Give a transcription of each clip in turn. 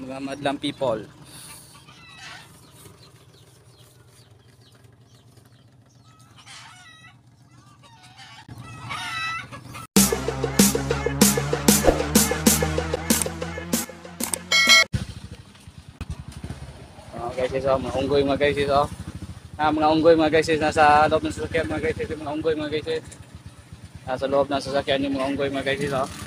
mga madlang people. Guys, mga unggoy mga guys, mga unggoy mga guys, nasa loob ng sasakyan mga guys, mga unggoy mga guys, nasa loob ng sasakyan yung mga unggoy mga guys,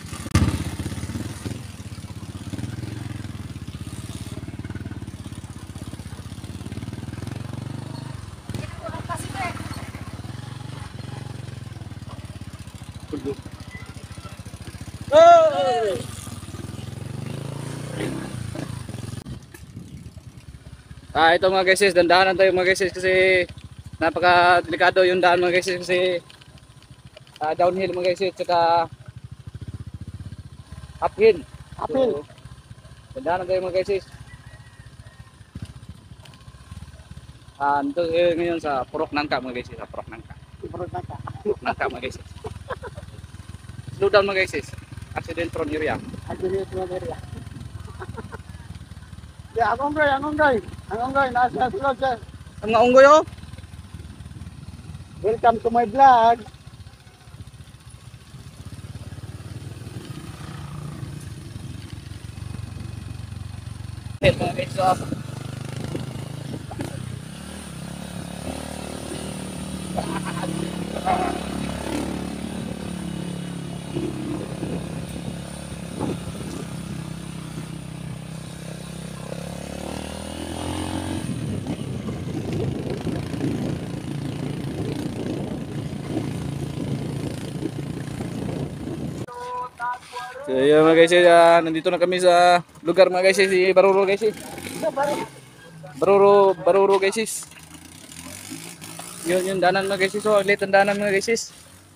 ito mga guys, dandahanan tayo mga guys kasi napaka-delikado yung daan mga guys kasi downhill mga guys tsaka uphill. So, dandahanan tayo mga guys. Ito ngayon sa Purok Nangka mga guys, sa Purok Nangka. Purok Nangka mga guys. Slow down mga guys. Accident prone area. Ya, anong guy, nasa sulod sir. Ang mga unggoy oh. Welcome to my vlog. Mga guys, So yun mga guys, nandito na kami sa lugar mga guys, si Baruro guys. Baruro guys. Yun yung danan mga guys, so late ang danan mga guys.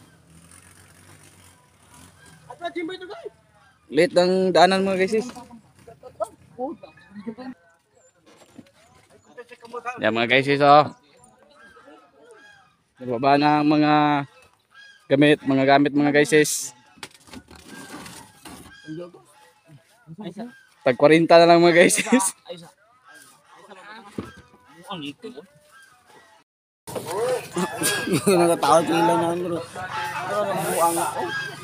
Late ang danan mga guys. Yan mga guys, so nagbaba na ang mga gamit mga guys. Tag 40 na lang mga guys. Nagatawa sila naman bro. Buang ako.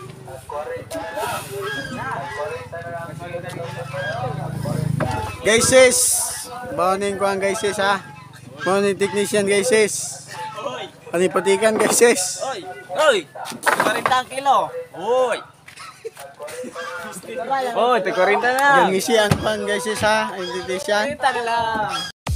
Guys, bawnin ko ang guys ha. Bawnin technician guys. Panipatikan guys. Oy! 40 kilo. Oy! Oh, ito 40 na. Gangisi ang pan guys ha. Ang technician. 40 na lang.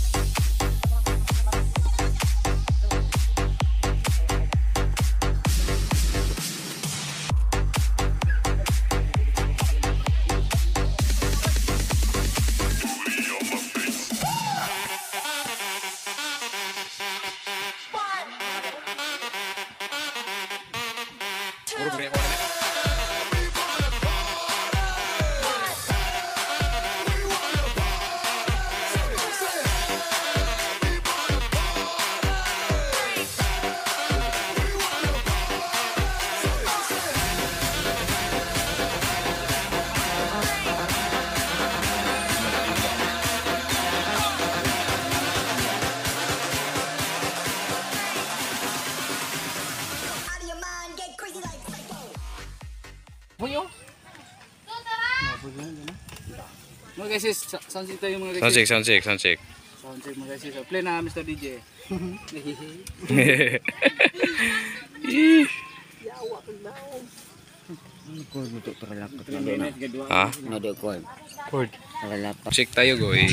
Mga guys, sound check tayo mga guys. Sound check. Sound check mga guys. So, play na Mr. DJ. Ha? Check tayo goy.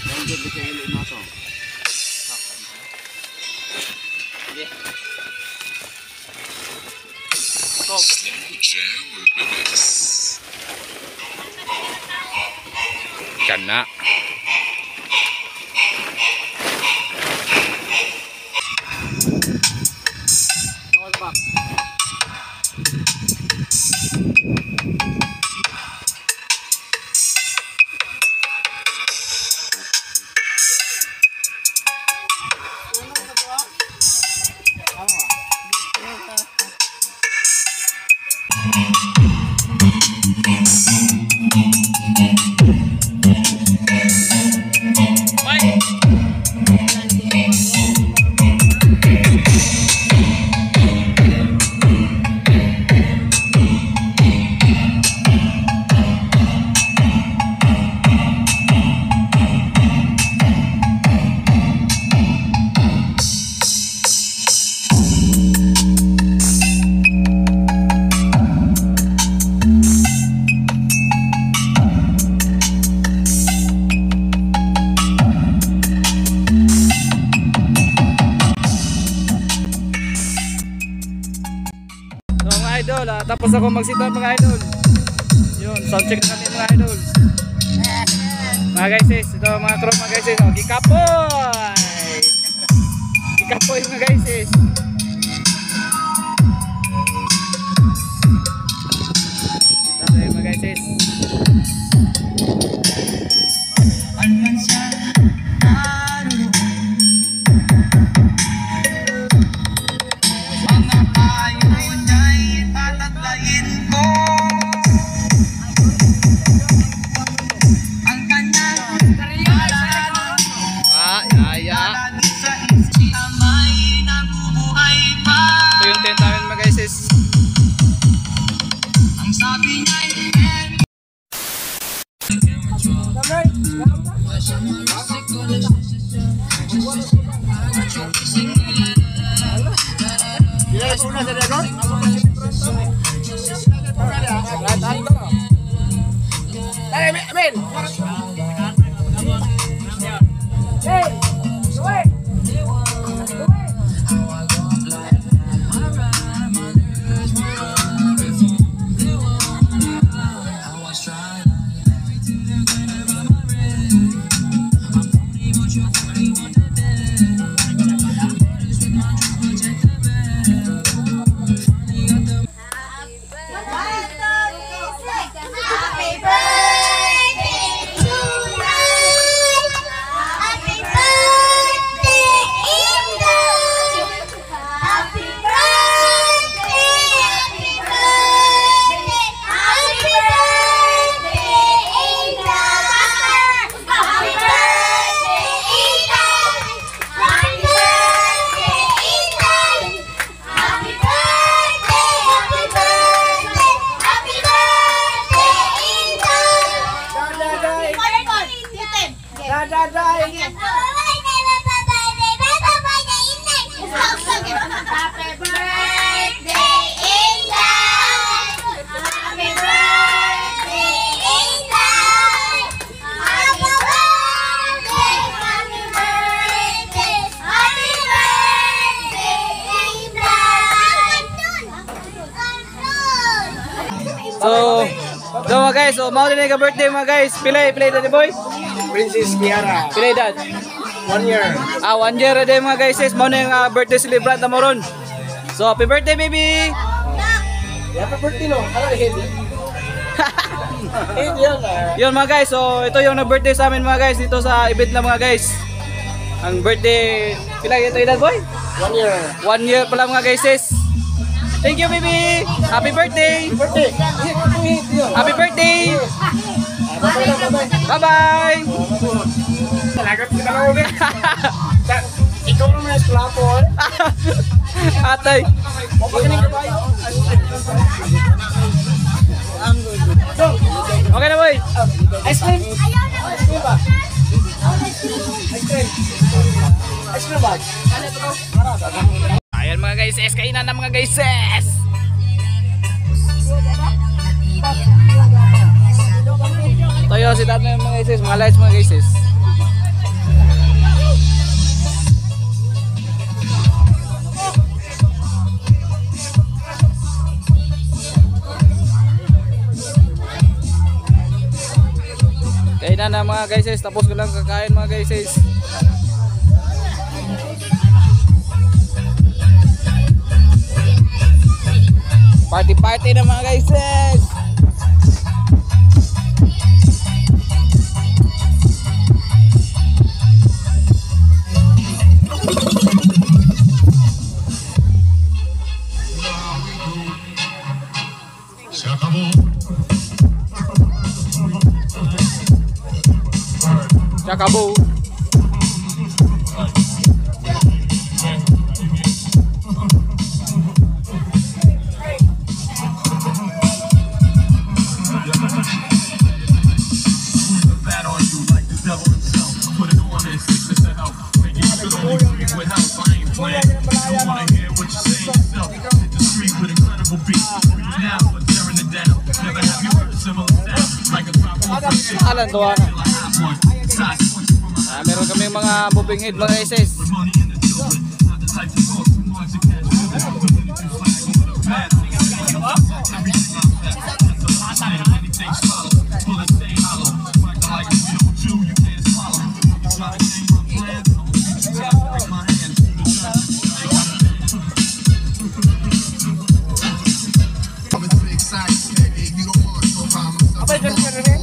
Kana. tapos ako mag-sit up mga idol. Yun, sound check natin mga idol. Mga guys, ito mga crew mga guys. Oh, gikapoy! Gikapoy mga guys. Tapos mga guys. Ito yung tent namin mga guys. Ang sabi niya So mga guys, so mao din ka birthday mga guys. Pilay dad boy. Princess Kiara. Pilay dad. 1 year. 1 year din mga guys. Mao na birthday celebrant na mo ron. So happy birthday baby. Happy birthday no. Ano head? Head yan. Yun mga guys, so ito yung na-birthday sa amin mga guys dito sa event na mga guys. Ang birthday, pilay ito dad boy? 1 year. 1 year pala mga guys. Thank you baby. Happy birthday. Birthday. Happy birthday. Bye-bye. Talagat kita lang ulit. Ikaw naman yung plapon. Atay. Okay na boy. Ice cream. Ice cream ba? Ice cream. Ice cream ba? Ayan mga guys, kainan na mga guys. Tayo si tatay mga guys, mga lights mga guys. Kainan na mga guys, tapos ko lang kakain mga guys. Party na mga guys. Chakabo. Alan tuwa na. Meron kami mga moving head mga guys.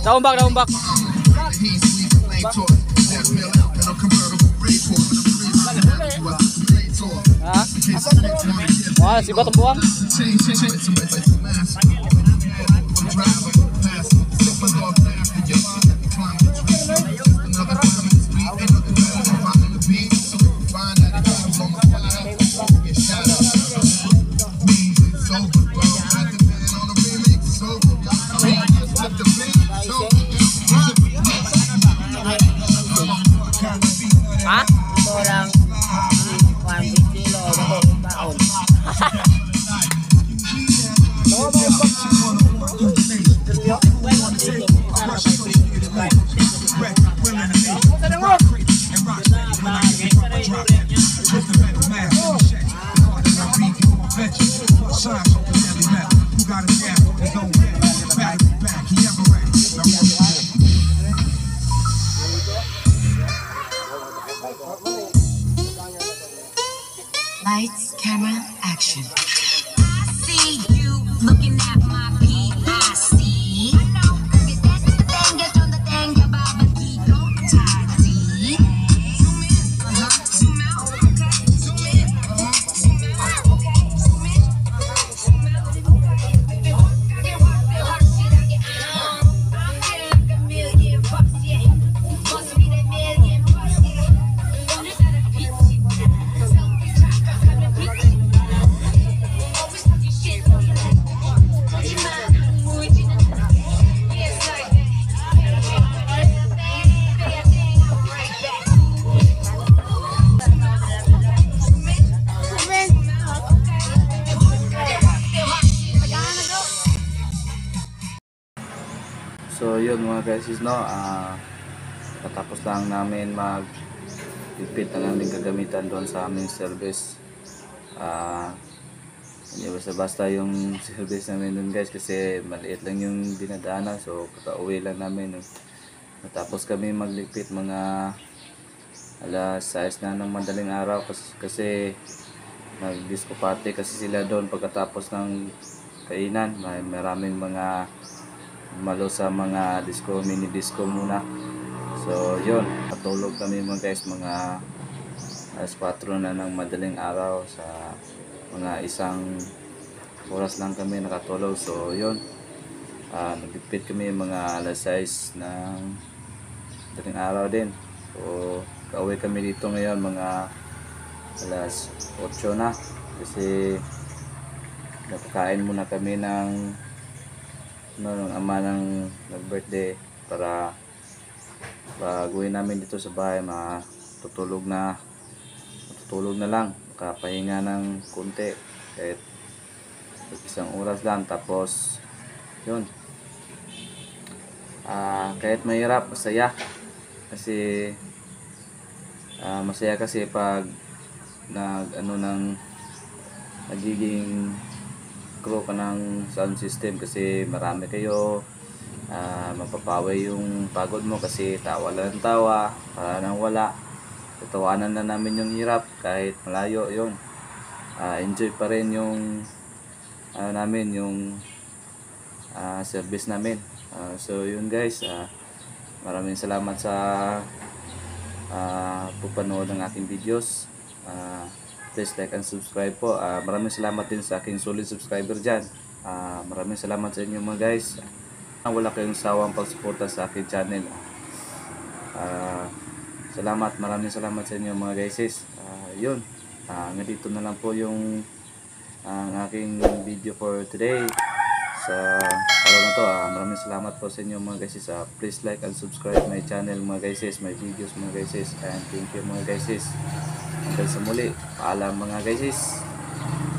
Daumbak. Ha? Wah, si Batang Buang. Ha? Ito lang 1 kilo ito taon. Lights, camera, action. I see you looking at my PIC. I know, cause that's the thing, get on the thing, your baba Kiko Tati. Zoom in, zoom out, okay? Zoom in, zoom out, okay? Zoom in, zoom out, okay? I get hot shit, I get on. I'm feeling like a million bucks, yeah. Must be that million bucks, yeah. Don't try to beat me. So yun mga guys, patapos lang namin mag-repeat ng aming kagamitan doon sa aming service. Hindi basta-basta yung service namin doon guys, kasi maliit lang yung dinadaanan. So kakauwi lang namin. Matapos kami magligpit mga alas 6 na ng madaling araw, kasi nag-disco party kasi sila doon pagkatapos ng kainan. Maraming mga malo sa mga disco, mini disco muna. So yun, patulog kami mga guys, mga alas 4 na ng madaling araw. Sa mga 1 oras lang kami nakatulog. So yun, nagpipit kami mga alas 6 ng madaling araw din. So kauwi kami dito ngayon mga alas 8 na, kasi napakain muna kami ng ama ng nag-birthday, para baguhin namin dito sa bahay. Matutulog na lang, makapahinga ng konti kahit 1 oras lang. Tapos yun, kahit mahirap, masaya kasi masaya kasi pag nagiging crew ka ng sound system, kasi marami kayo, mapapawi yung pagod mo kasi tawa lang tawa, para nang wala. Tatawanan na namin yung hirap kahit malayo. Yun, enjoy pa rin yung yung service namin. So yun guys, maraming salamat sa pupanood ng aking videos. Please like and subscribe po. Maraming salamat din sa aking solid subscriber dyan. Maraming salamat sa inyo mga guys. Wala kayong sawang pagsuporta sa aking channel. Salamat, maraming salamat sa inyo mga guys. Yun, dito na lang po yung ang aking video for today. Sa araw na to, maraming salamat po sa inyo mga guys. Please like and subscribe my channel mga guys, my videos mga guys. And thank you mga guys. Hanggang sa muli, paalam mga guys.